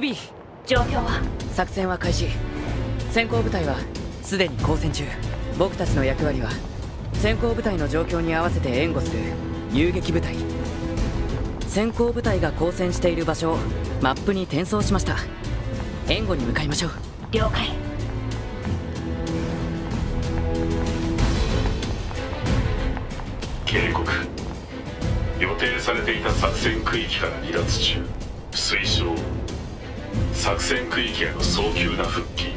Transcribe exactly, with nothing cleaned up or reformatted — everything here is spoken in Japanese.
ビー。 状況は？ 作戦は開始。先行部隊はすでに交戦中。僕たちの役割は先行部隊の状況に合わせて援護する遊撃部隊。先行部隊が交戦している場所をマップに転送しました。援護に向かいましょう。 了解。 警告。予定されていた作戦区域から離脱中。推奨。作戦区域への早急な復帰。